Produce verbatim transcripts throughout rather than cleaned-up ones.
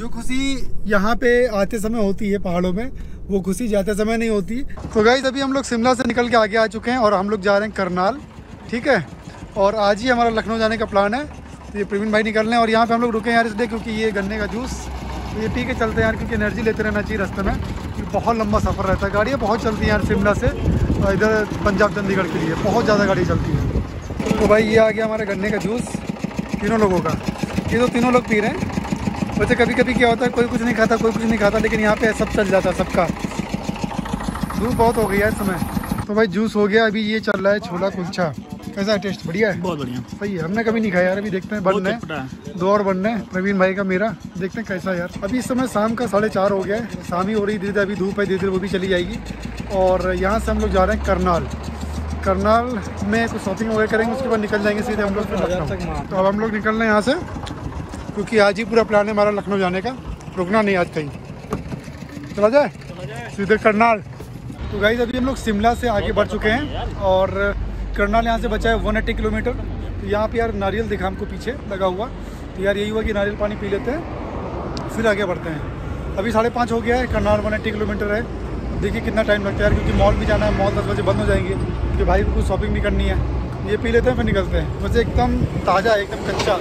जो खुशी यहाँ पे आते समय होती है पहाड़ों में, वो खुशी जाते समय नहीं होती। तो गाइस अभी हम लोग शिमला से निकल के आगे आ चुके हैं और हम लोग जा रहे हैं करनाल, ठीक है। और आज ही हमारा लखनऊ जाने का प्लान है। तो ये प्रवीण भाई निकल रहे हैं और यहाँ पे हम लोग रुके यार इसलिए क्योंकि ये गन्ने का जूस, तो ये पी के चलते हैं यार, क्योंकि एनर्जी लेते रहना चाहिए रास्ते में। बहुत लंबा सफ़र रहता है, गाड़ियाँ बहुत चलती हैं यार शिमला से इधर पंजाब चंडीगढ़ के लिए, बहुत ज़्यादा गाड़ी चलती है। तो भाई ये आ गया हमारा गन्ने का जूस तीनों लोगों का, ये तो तीनों लोग पी रहे हैं। वैसे कभी कभी क्या होता है कोई कुछ नहीं खाता कोई कुछ नहीं खाता, लेकिन यहाँ पे सब चल जाता है सबका। धूप बहुत हो गई है इस समय। तो भाई जूस हो गया, अभी ये चल रहा है छोला कुलचा। कैसा है टेस्ट? बढ़िया है, बहुत बढ़िया, सही है। हमने कभी नहीं खाया यार, अभी देखते हैं। बनने दो और बनने प्रवीण भाई का मेरा, देखते हैं कैसा यार। अभी इस समय शाम का साढ़े चार हो गया है, शाम ही हो रही धीरे धीरे, अभी धूप है धीरे धीरे वो भी चली जाएगी। और यहाँ से हम लोग जा रहे हैं करनाल। करनाल में कुछ शॉपिंग वगैरह करेंगे, उसके बाद निकल जाएंगे सीधे हम लोग लखनऊ। तो अब हम लोग निकल रहे हैं यहाँ से, क्योंकि आज ही पूरा प्लान है हमारा लखनऊ जाने का, रुकना नहीं आज कहीं। चला जाए सीधे करनाल। तो गाइस अभी हम लोग शिमला से आगे बढ़ चुके हैं और करनाल यहाँ से बचा है एक सौ अस्सी किलोमीटर। तो यहाँ पे यार नारियल दिखा हमको पीछे लगा हुआ, तो यार यही हुआ कि नारियल पानी पी लेते हैं फिर आगे बढ़ते हैं। अभी साढ़े पाँच हो गया है, करनाल एक सौ अस्सी किलोमीटर है। देखिए कितना टाइम लगता है यार, क्योंकि मॉल भी जाना है, मॉल दस बजे बंद हो जाएंगे, क्योंकि भाई को कुछ शॉपिंग भी करनी है। ये पी लेते हैं फिर निकलते हैं। वैसे एकदम ताज़ा है, एकदम कच्चा।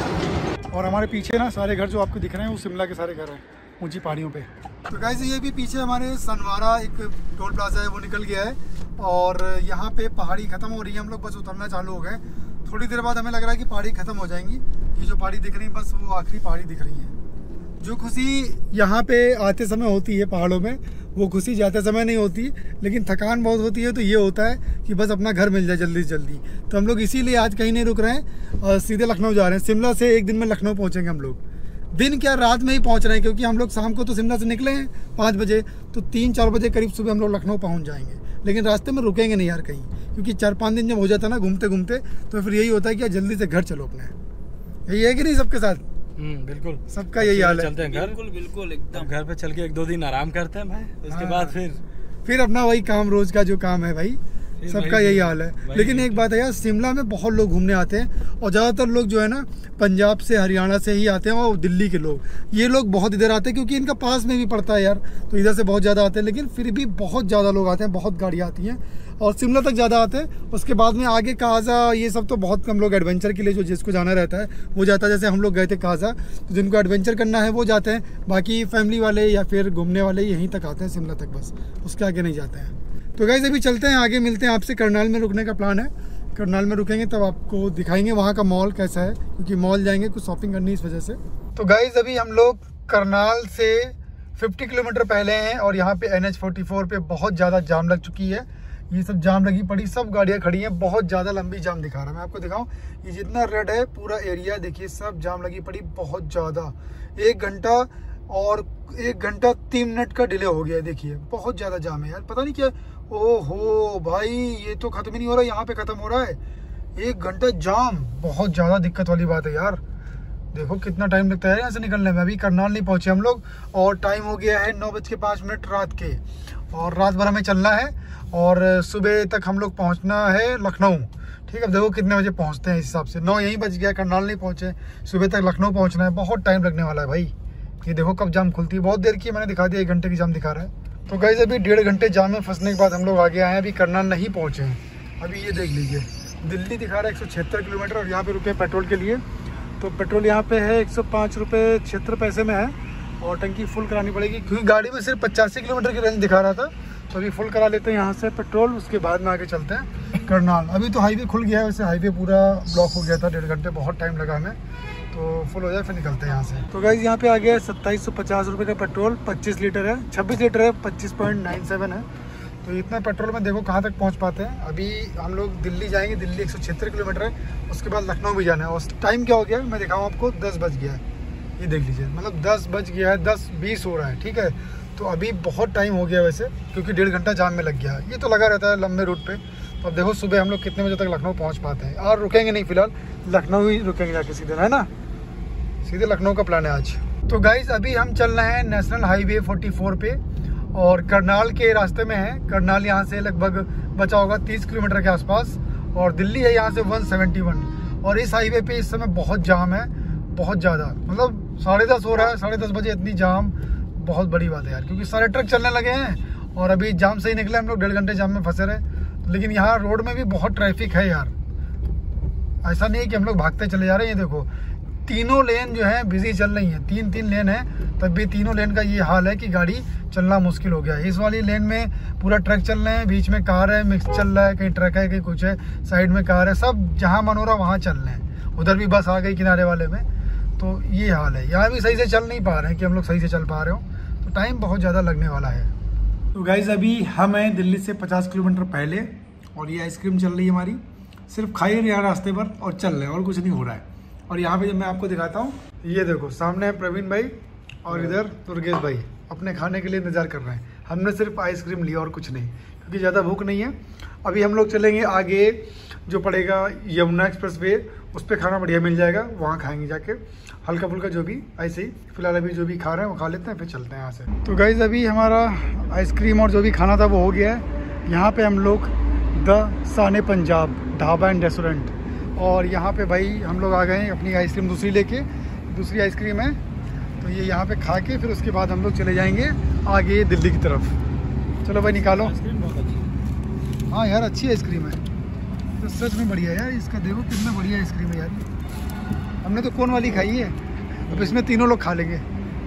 और हमारे पीछे ना सारे घर जो आपको दिख रहे हैं वो शिमला के सारे घर हैं ऊंची पहाड़ियों पे। तो गाइस ये भी पीछे हमारे सनवारा एक टोल प्लाजा है वो निकल गया है और यहाँ पे पहाड़ी ख़त्म हो रही है। हम लोग बस उतरना चालू हो गए, थोड़ी देर बाद हमें लग रहा है कि पहाड़ी ख़त्म हो जाएंगी। ये जो पहाड़ी दिख रही है बस वो आखिरी पहाड़ी दिख रही है। जो खुशी यहाँ पे आते समय होती है पहाड़ों में, वो खुशी जाते समय नहीं होती, लेकिन थकान बहुत होती है। तो ये होता है कि बस अपना घर मिल जाए जल्दी से जल्दी। तो हम लोग इसीलिए आज कहीं नहीं रुक रहे हैं और सीधे लखनऊ जा रहे हैं। शिमला से एक दिन में लखनऊ पहुँचेंगे हम लोग, दिन क्या रात में ही पहुँच रहे हैं, क्योंकि हम लोग शाम को तो शिमला से निकले हैं पाँच बजे, तो तीन चार बजे करीब सुबह हम लोग लखनऊ पहुँच जाएंगे। लेकिन रास्ते में रुकेंगे नहीं यार कहीं, क्योंकि चार पाँच दिन जब हो जाता है ना घूमते घूमते, तो फिर यही होता है कि जल्दी से घर चलो अपने। यही है कि नहीं सबके साथ? हम्म बिल्कुल, सबका यही हाल है। चलते हैं घर, बिल्कुल बिल्कुल एकदम। घर पे चल के एक दो दिन आराम करते हैं भाई, उसके बाद फिर फिर अपना वही काम रोज का जो काम है भाई, सबका यही हाल है। लेकिन एक बात है यार, शिमला में बहुत लोग घूमने आते हैं और ज़्यादातर लोग जो है ना पंजाब से हरियाणा से ही आते हैं और दिल्ली के लोग, ये लोग बहुत इधर आते हैं क्योंकि इनका पास में भी पड़ता है यार, तो इधर से बहुत ज़्यादा आते हैं। लेकिन फिर भी बहुत ज़्यादा लोग आते हैं, बहुत गाड़ियाँ आती हैं और शिमला तक ज़्यादा आते हैं। उसके बाद में आगे काजा ये सब तो बहुत कम लोग एडवेंचर के लिए जो जिसको जाना रहता है वो जाता है। जैसे हम लोग गए थे काजा, तो जिनको एडवेंचर करना है वो जाते हैं, बाकी फैमिली वाले या फिर घूमने वाले यहीं तक आते हैं शिमला तक, बस उसके आगे नहीं जाते हैं। तो गाइस अभी चलते हैं आगे, मिलते हैं आपसे। करनाल में रुकने का प्लान है, करनाल में रुकेंगे तब आपको दिखाएंगे वहाँ का मॉल कैसा है, क्योंकि मॉल जाएंगे कुछ शॉपिंग करनी इस वजह से। तो गाइस अभी हम लोग करनाल से पचास किलोमीटर पहले हैं और यहाँ पे एन एच फोर्टी फोर पे बहुत ज़्यादा जाम लग चुकी है। ये सब जाम लगी पड़ी, सब गाड़ियाँ खड़ी हैं, बहुत ज़्यादा लंबी जाम दिखा रहा है। मैं आपको दिखाऊं, ये जितना रेड है पूरा एरिया देखिए, सब जाम लगी पड़ी बहुत ज़्यादा। एक घंटा और एक घंटा तीन मिनट का डिले हो गया है, देखिए बहुत ज़्यादा जाम है यार, पता नहीं क्या। ओहो भाई ये तो ख़त्म ही नहीं हो रहा, यहाँ पे ख़त्म हो रहा है। एक घंटा जाम, बहुत ज़्यादा दिक्कत वाली बात है यार। देखो कितना टाइम लगता है यहाँ से निकलने में। अभी करनाल नहीं पहुँचे हम लोग और टाइम हो गया है नौ बज के पाँच मिनट रात के, और रात भर हमें चलना है और सुबह तक हम लोग पहुँचना है लखनऊ। ठीक है, अब देखो कितने बजे पहुँचते हैं इस हिसाब से। नौ यहीं बज गया, करनाल नहीं पहुँचे, सुबह तक लखनऊ पहुँचना है, बहुत टाइम लगने वाला है भाई। ये देखो कब जाम खुलती है, बहुत देर की मैंने दिखा दिया, एक घंटे की जाम दिखा रहा है। तो गाइस अभी डेढ़ घंटे जाम में फंसने के बाद हम लोग आगे आए हैं, अभी करनाल नहीं पहुँचे हैं। अभी ये देख लीजिए दिल्ली दिखा रहा है एक सौ छिहत्तर किलोमीटर और यहाँ पे रुके पेट्रोल के लिए। तो पेट्रोल यहाँ पे है एक सौ पाँच रुपये छिहत्तर पैसे में है और टंकी फुल करानी पड़ेगी, क्योंकि गाड़ी में सिर्फ पचासी किलोमीटर की रेंज दिखा रहा था। तो अभी फुल करा लेते हैं यहाँ से पेट्रोल, उसके बाद में आगे चलते हैं करनाल। अभी तो हाईवे खुल गया है, वैसे हाईवे पूरा ब्लॉक हो गया था, डेढ़ घंटे बहुत टाइम लगा हमें। तो फुल हो जाए फिर निकलते हैं यहाँ से। तो गाइस यहाँ पे आ गया है सत्ताईस सौ पचास रुपये का पेट्रोल, पच्चीस लीटर है, छब्बीस लीटर है, पच्चीस पॉइंट नाइन सेवन है। तो इतना पेट्रोल में देखो कहाँ तक पहुँच पाते हैं। अभी हम लोग दिल्ली जाएंगे, दिल्ली एक सौ छिहत्तर किलोमीटर है, उसके बाद लखनऊ भी जाना है। और टाइम क्या हो गया मैं दिखाऊँ आपको, दस बज गया है, ये देख लीजिए, मतलब दस बज गया है, दस बीस हो रहा है। ठीक है, तो अभी बहुत टाइम हो गया वैसे, क्योंकि डेढ़ घंटा जाम में लग गया। ये तो लगा रहता है लंबे रूट पे। तो अब देखो सुबह हम लोग कितने बजे तक लखनऊ पहुंच पाते हैं, और रुकेंगे नहीं फिलहाल, लखनऊ ही रुकेंगे जाके सीधे, है ना, सीधे लखनऊ का प्लान है आज। तो गाइस अभी हम चल रहे हैं नेशनल हाईवे चौवालीस पे और करनाल के रास्ते में है। करनाल यहाँ से लगभग बचा होगा तीस किलोमीटर के आसपास और दिल्ली है यहाँ से एक सौ इकहत्तर। और इस हाईवे पे इस समय बहुत जाम है, बहुत ज़्यादा, मतलब साढ़े दस हो रहा है, साढ़े दस बजे इतनी जाम बहुत बड़ी बात है यार, क्योंकि सारे ट्रक चलने लगे हैं और अभी जाम से ही निकले हम लोग, डेढ़ घंटे जाम में फंसे रहे। लेकिन यहाँ रोड में भी बहुत ट्रैफिक है यार, ऐसा नहीं है कि हम लोग भागते चले जा रहे हैं। ये देखो तीनों लेन जो है बिजी चल रही हैं, तीन तीन लेन है, तब भी तीनों लेन का ये हाल है कि गाड़ी चलना मुश्किल हो गया है। इस वाली लेन में पूरा ट्रक चल रहे हैं, बीच में कार है, मिक्स चल रहा है, कहीं ट्रक है कहीं कुछ है, साइड में कार है, सब जहाँ मन हो रहा वहाँ चल रहे हैं। उधर भी बस आ गई किनारे वाले में, तो ये हाल है। यहाँ भी सही से चल नहीं पा रहे हैं कि हम लोग सही से चल पा रहे हो, तो टाइम बहुत ज़्यादा लगने वाला है। तो गाइज अभी हम हैं दिल्ली से पचास किलोमीटर पहले और ये आइसक्रीम चल रही है हमारी, सिर्फ खाई रहे हैं रास्ते पर और चल रहे हैं और कुछ नहीं हो रहा है। और यहाँ पे जब मैं आपको दिखाता हूँ, ये देखो सामने है प्रवीण भाई और इधर दुर्गेश भाई अपने खाने के लिए इंतजार कर रहे हैं। हमने सिर्फ आइसक्रीम लिया और कुछ नहीं, क्योंकि ज़्यादा भूख नहीं है। अभी हम लोग चलेंगे आगे जो पड़ेगा यमुना एक्सप्रेस वे, उस पर खाना बढ़िया मिल जाएगा, वहाँ खाएंगे जाके हल्का फुल्का जो भी, ऐसे ही फिलहाल अभी जो भी खा रहे हैं वो खा लेते हैं, फिर चलते हैं यहाँ से। तो गाइज अभी हमारा आइसक्रीम और जो भी खाना था वो हो गया है। यहाँ पे हम लोग द साने पंजाब ढाबा एंड रेस्टोरेंट, और यहाँ पे भाई हम लोग आ गए हैं अपनी आइसक्रीम दूसरी लेके, दूसरी आइसक्रीम है, तो ये यहाँ पे खा के फिर उसके बाद हम लोग चले जाएंगे आगे दिल्ली की तरफ। चलो भाई निकालो। हाँ यार अच्छी आइसक्रीम है, तो सच में बढ़िया है यार, इसका देखो कितना बढ़िया आइसक्रीम है यार। हमने तो कोन वाली खाई है, अब इसमें तीनों लोग खा लेंगे।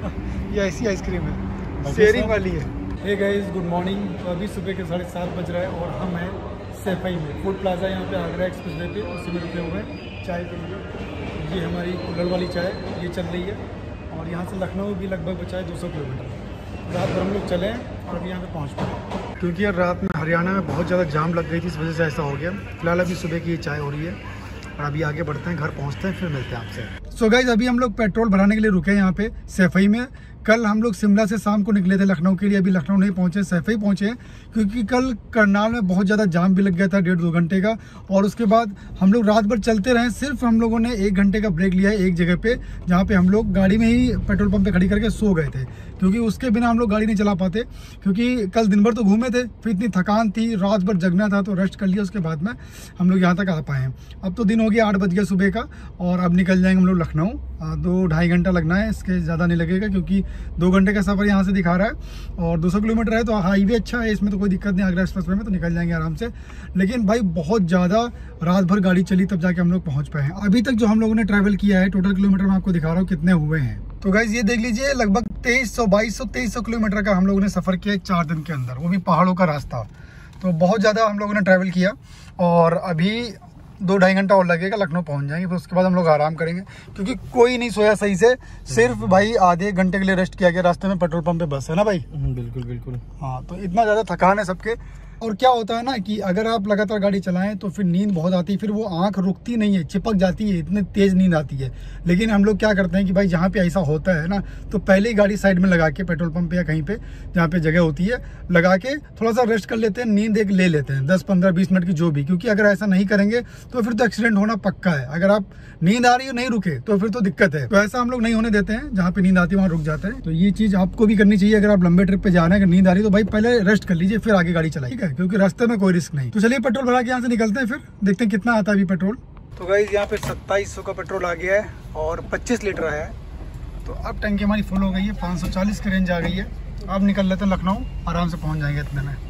ये ऐसी आइसक्रीम है, शेयरिंग वाली है। Hey guys good morning. तो अभी सुबह के साढ़े सात बज रहा है और हम हैं सैफई में, फूड प्लाजा यहाँ पे आगरा एक्सप्रेस वे पे, उसी में रुके हुए हैं चाय के लिए। ये हमारी कुल्हड़ वाली चाय ये चल रही है, और यहाँ से लखनऊ भी लगभग बचा है दो सौ किलोमीटर। रात भर हम लोग चले और अभी यहाँ पे पहुँच पाए, क्योंकि यार रात में हरियाणा में बहुत ज़्यादा जाम लग गई थी, इस वजह से ऐसा हो गया। फिलहाल अभी सुबह की ये चाय हो रही है और अभी आगे बढ़ते हैं, घर पहुँचते हैं, फिर मिलते हैं आपसे। सो गाइज अभी हम लोग पेट्रोल भराने के लिए रुके हैं यहाँ पे सैफई में। कल हम लोग शिमला से शाम को निकले थे लखनऊ के लिए, अभी लखनऊ नहीं पहुंचे, सैफई पहुंचे, क्योंकि कल करनाल में बहुत ज़्यादा जाम भी लग गया था डेढ़ दो घंटे का। और उसके बाद हम लोग रात भर चलते रहे, सिर्फ हम लोगों ने एक घंटे का ब्रेक लिया है एक जगह पे, जहाँ पे हम लोग गाड़ी में ही पेट्रोल पंप पे खड़ी करके सो गए थे, क्योंकि उसके बिना हम लोग गाड़ी नहीं चला पाते। क्योंकि कल दिन भर तो घूमे थे, फिर इतनी थकान थी, रात भर जगना था, तो रेस्ट कर लिया, उसके बाद में हम लोग यहाँ तक आ पाए हैं। अब तो दिन हो गया आठ बज गया सुबह का, और अब निकल जाएंगे हम लोग लखनऊ। दो ढाई घंटा लगना है, इसके ज़्यादा नहीं लगेगा, क्योंकि दो घंटे का सफ़र यहाँ से दिखा रहा है और दो सौ किलोमीटर है, तो हाईवे अच्छा है, इसमें तो कोई दिक्कत नहीं, आगरा एक्सप्रेस वे में तो निकल जाएंगे आराम से। लेकिन भाई बहुत ज़्यादा रात भर गाड़ी चली, तब जाके हम लोग पहुँच पाए हैं। अभी तक जो हम लोगों ने ट्रैवल किया है टोटल किलोमीटर मैं आपको दिखा रहा हूँ कितने हुए हैं। तो गाइज ये देख लीजिए, लगभग तेईस सौ बाईस सौ तेईस सौ किलोमीटर का हम लोगों ने सफ़र किया चार दिन के अंदर, वो भी पहाड़ों का रास्ता। तो बहुत ज़्यादा हम लोगों ने ट्रैवल किया, और अभी दो ढाई घंटा और लगेगा, लखनऊ पहुंच जाएंगे, फिर उसके बाद हम लोग आराम करेंगे, क्योंकि कोई नहीं सोया सही से, सिर्फ भाई आधे घंटे के लिए रेस्ट किया गया रास्ते में, पेट्रोल पंप पे बस है ना भाई। बिल्कुल बिल्कुल। हाँ, तो इतना ज़्यादा थकान है सबके। और क्या होता है ना कि अगर आप लगातार गाड़ी चलाएं तो फिर नींद बहुत आती है, फिर वो आंख रुकती नहीं है, चिपक जाती है, इतनी तेज़ नींद आती है। लेकिन हम लोग क्या करते हैं कि भाई जहाँ पे ऐसा होता है ना, तो पहले ही गाड़ी साइड में लगा के पेट्रोल पंप पे या कहीं पे जहाँ पे जगह होती है लगा के थोड़ा सा रेस्ट कर लेते हैं, नींद एक ले लेते हैं दस पंद्रह बीस मिनट की जो भी, क्योंकि अगर ऐसा नहीं करेंगे तो फिर तो एक्सीडेंट होना पक्का है। अगर आप नींद आ रही है नहीं रुके तो फिर तो दिक्कत है। तो ऐसा हम लोग नहीं होने देते हैं, जहाँ पे नींद आती है वहाँ रुक जाते हैं। तो ये चीज़ आपको भी करनी चाहिए, अगर आप लंबे ट्रिप पे जा रहे हैं, अगर नींद आ रही है तो भाई पहले रेस्ट कर लीजिए, फिर आगे गाड़ी चलाइए, ठीक है, क्योंकि रास्ते में कोई रिस्क नहीं। तो चलिए पेट्रोल भरा के यहाँ से निकलते हैं, फिर देखते हैं कितना आता है अभी पेट्रोल। तो गाइस यहाँ पे सत्ताईस सौ का पेट्रोल आ गया है और पच्चीस लीटर है, तो अब टंकी हमारी फुल हो गई है, पाँच सौ चालीस की रेंज आ गई है। अब निकल लेते हैं लखनऊ, आराम से पहुँच जाएंगे इतने में।